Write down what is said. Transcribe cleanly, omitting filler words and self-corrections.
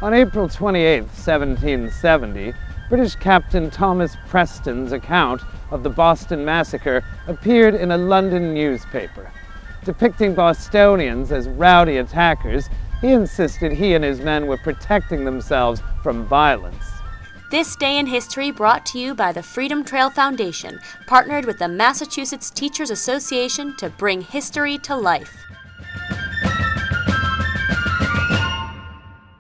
On April 28, 1770, British Captain Thomas Preston's account of the Boston Massacre appeared in a London newspaper. Depicting Bostonians as rowdy attackers, he insisted he and his men were protecting themselves from violence. This Day in History brought to you by the Freedom Trail Foundation, partnered with the Massachusetts Teachers Association to bring history to life.